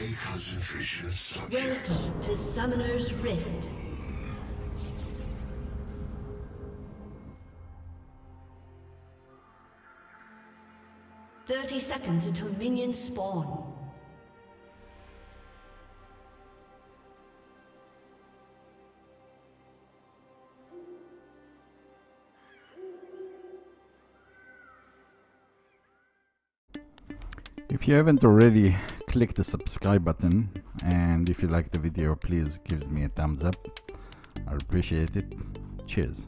high concentration of subjects. Welcome to Summoner's Rift. "30 seconds until minions spawn. If you haven't already, click the subscribe button, and if you like the video, please give me a thumbs up. I appreciate it. Cheers.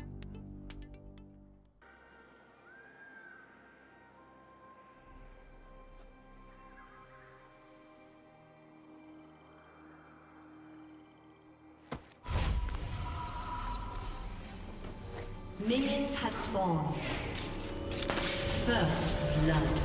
Minions have spawned. First blood.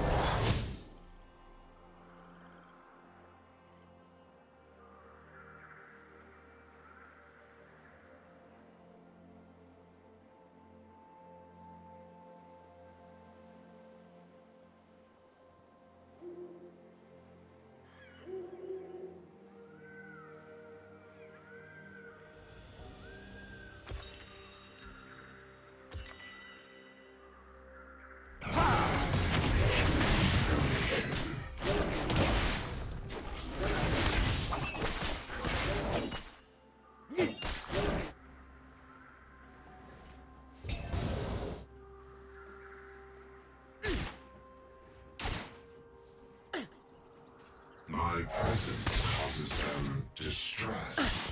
My presence causes them distress.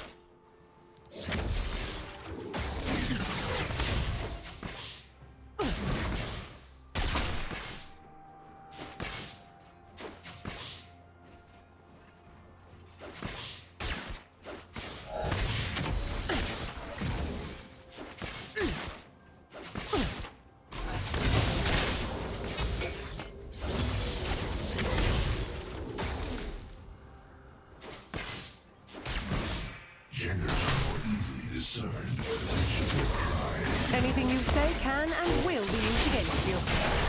Anything you say can and will be used against you.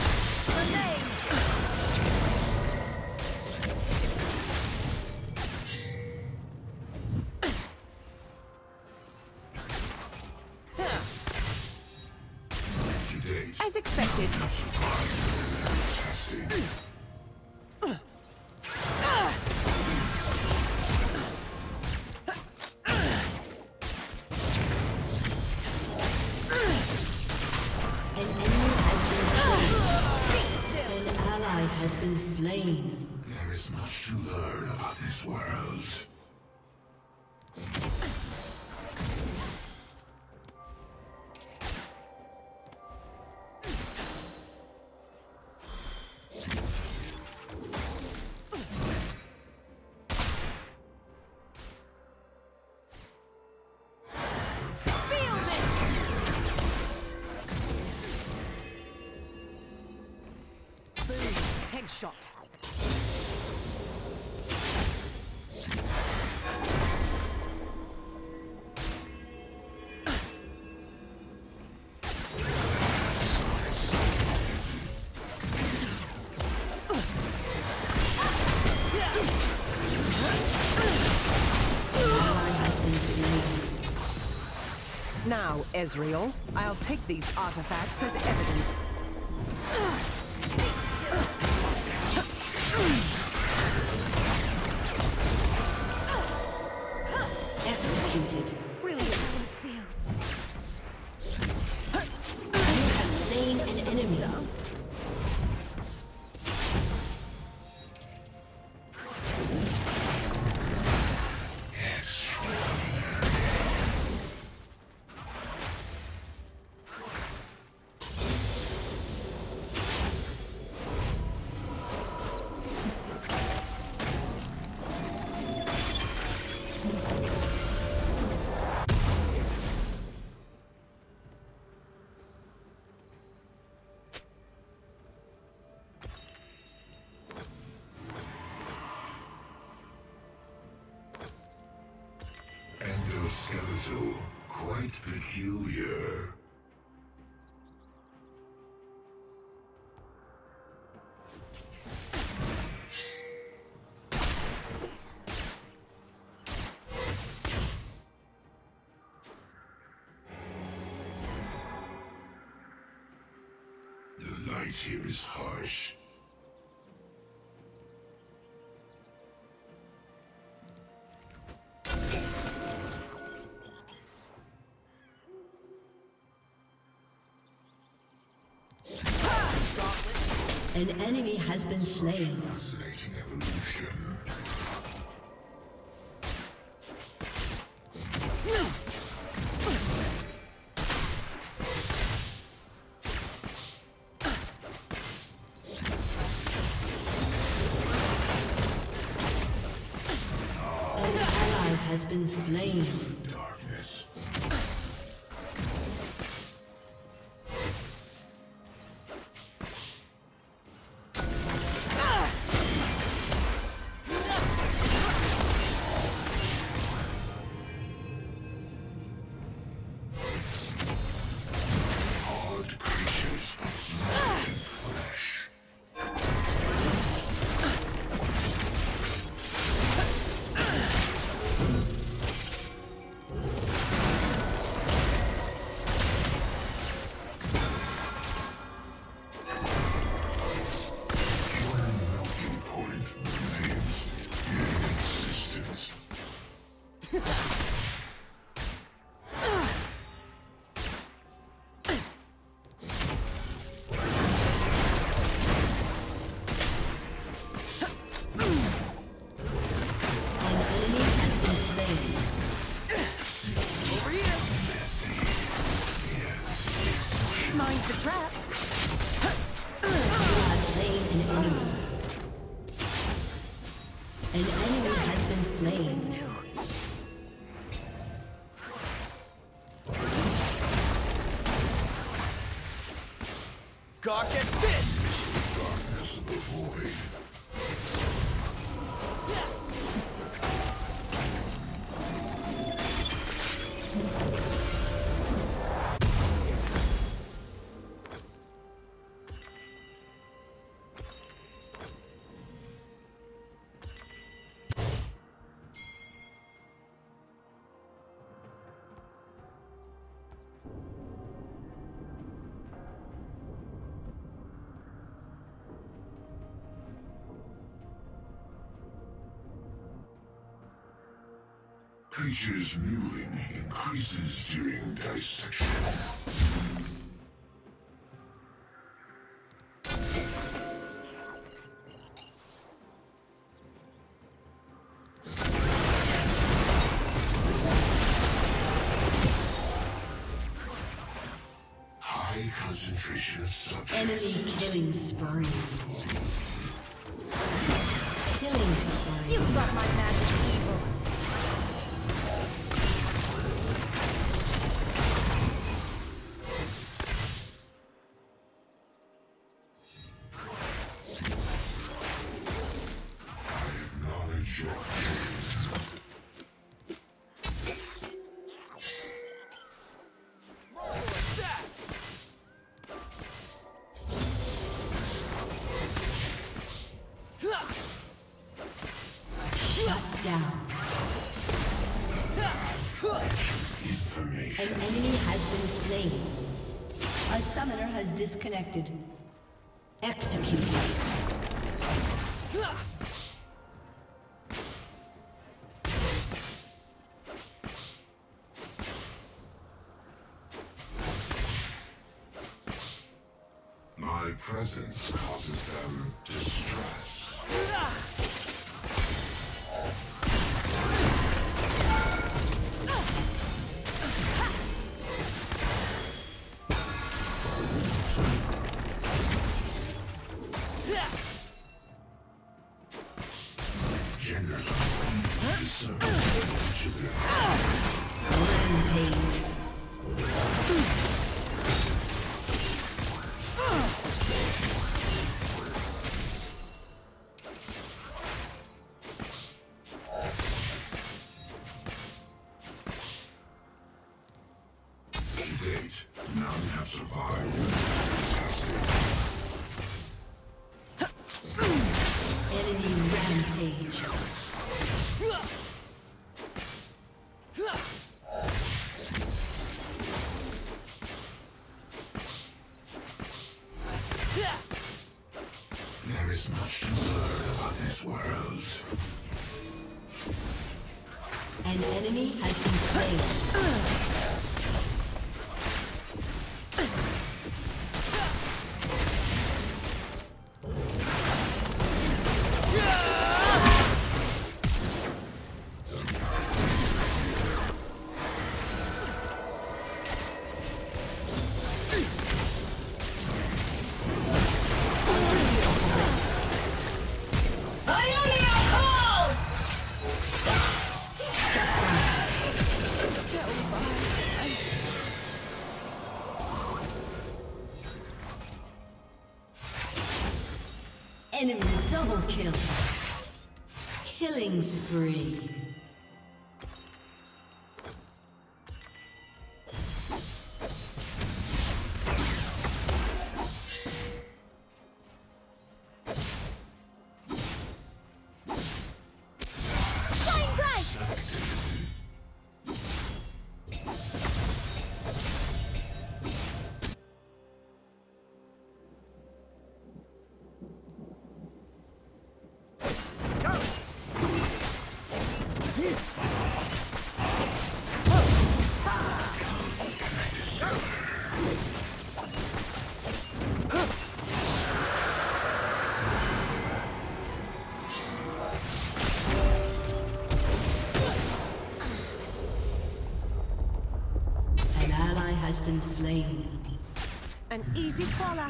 As expected. Has been slain. There is much to learn about this world. Headshot. Now, Ezreal, I'll take these artifacts as evidence. Executed. Brilliant. Feels. You have slain an enemy. Skeletal, quite peculiar. Light here is harsh. An enemy has been slain. Fascinating evolution. An ally has been slain. Darkness. Hard creatures of blood and flesh. One melting point remains in existence. An enemy has been slain. Over here. Messy. Yes. Mind the trap. You have slain an enemy. An enemy has been slain. Gawk at this! Darkness of the void. Creature's mewling increases during dissection. High concentration of subjects. Enemy killing spree. Killing spree. You've got my magic evil. I acknowledge your gaze. Shut down. Information. An enemy has been slain. A summoner has disconnected. Executed. My presence causes them distress. Genders are discerned each of them. Rampage. To date, none have survived. Fantastic. Enemy rampage. much to learn about this world. An enemy has been slain. Enemy double kill. Killing spree. Has been slain. An easy crawler.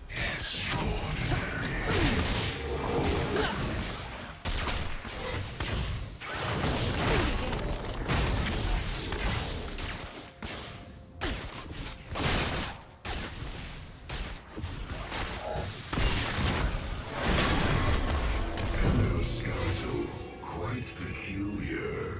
Hello, skeletal. Quite peculiar.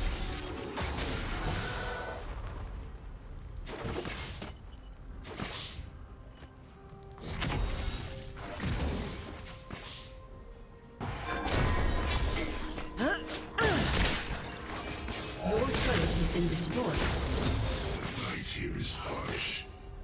Destroyed. The light here is harsh.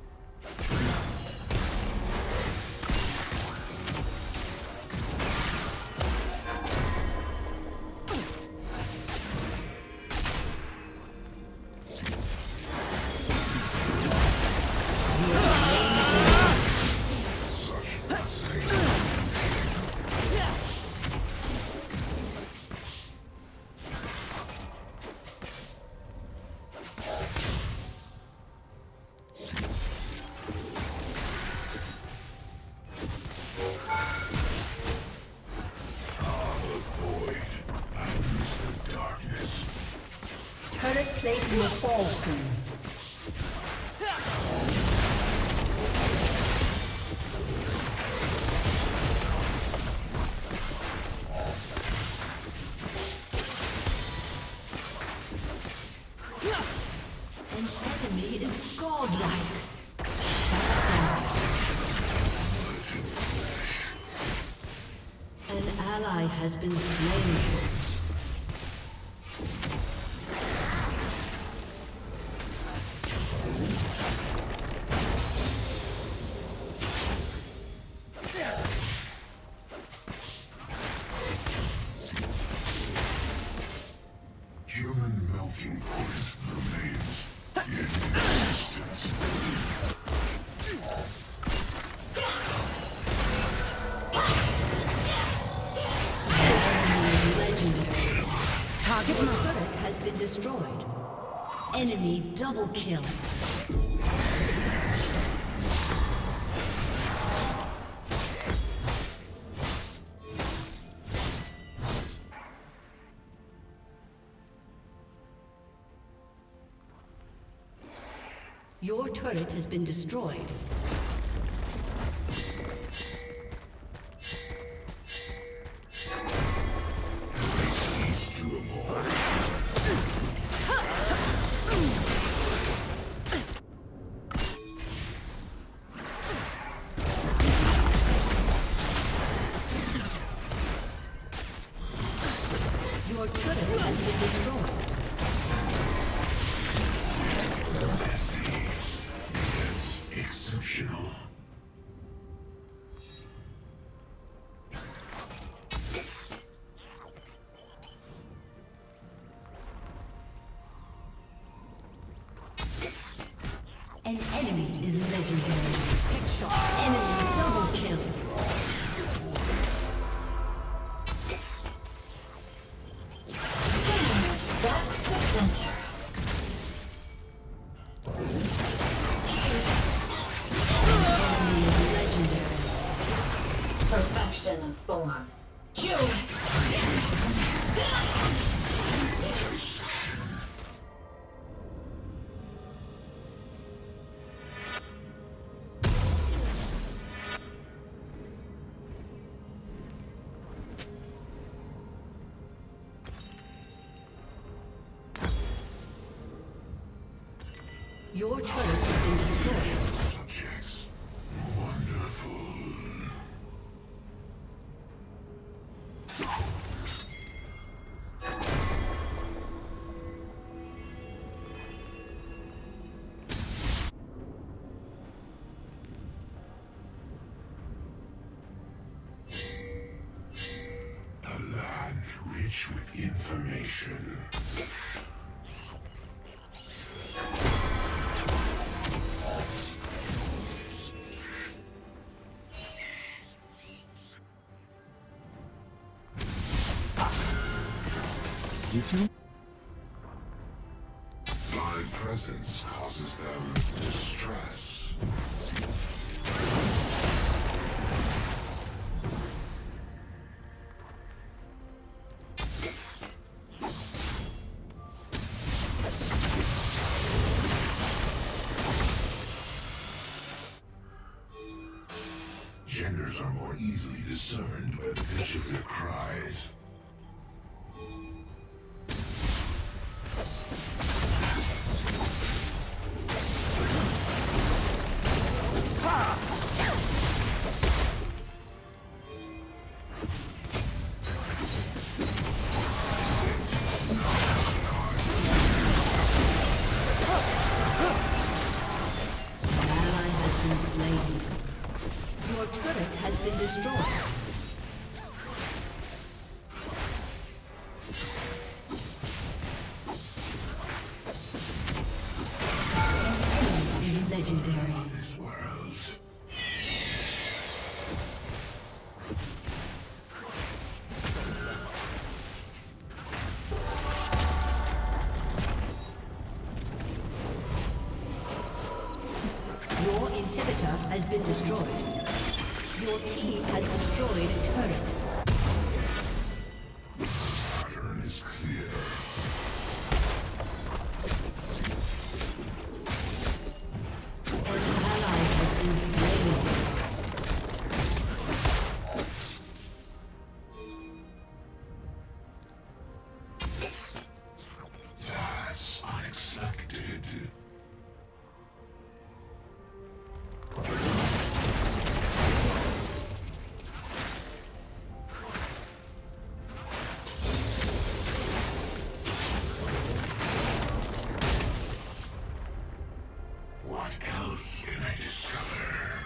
Turret plate will fall soon. An enemy is godlike. An ally has been slain. Human melting point remains in existence. Legendary. Target turret has been destroyed. Enemy double kill. Your turret has been destroyed. Cease to evolve. Your turret has been destroyed. Exceptional. An enemy is legendary. Enemy double kill. Back to center. Enemy is legendary. Perfection of form. Your turret has been destroyed. Subjects. Wonderful. A land rich with information. My presence causes them distress. Genders are more easily discerned by the pitch of their cries. Your turret has been destroyed. An enemy is legendary. This world. Your inhibitor has been destroyed. Your team has destroyed a turret. Pattern is clear. An ally has been slain. That's unexpected. What else can I discover?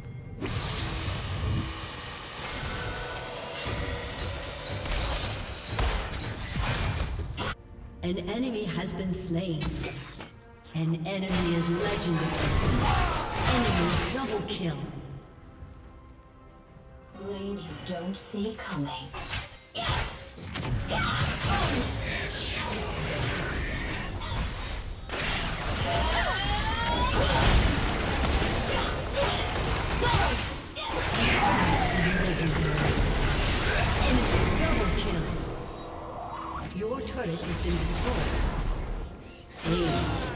An enemy has been slain. An enemy is legendary. Enemy double kill. Blade you don't see coming. Enemy double kill. Your turret has been destroyed. Ace.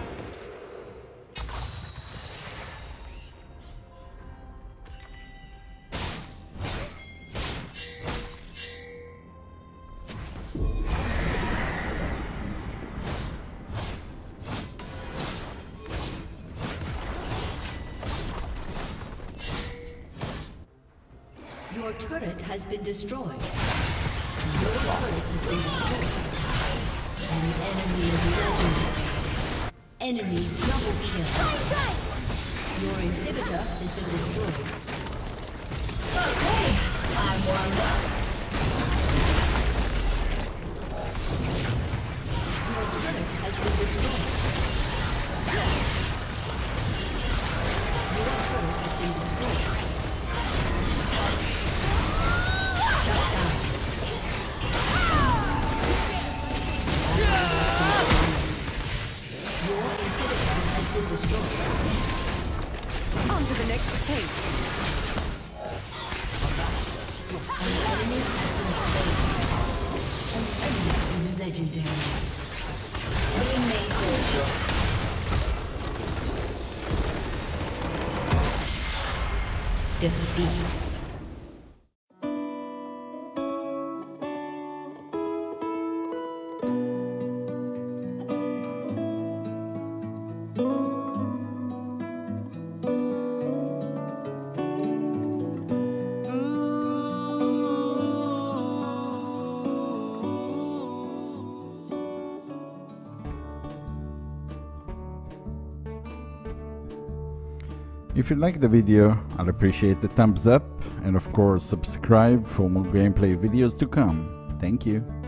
Your turret has been destroyed. Your turret has been destroyed. An enemy is legendary. Enemy double kill. Your inhibitor has been destroyed. Okay, I'm warmed up. Your turret has been destroyed. On to the next case. Legendary. We made their choice. Defeat. If you like the video, I'd appreciate the thumbs up and of course subscribe for more gameplay videos to come. Thank you.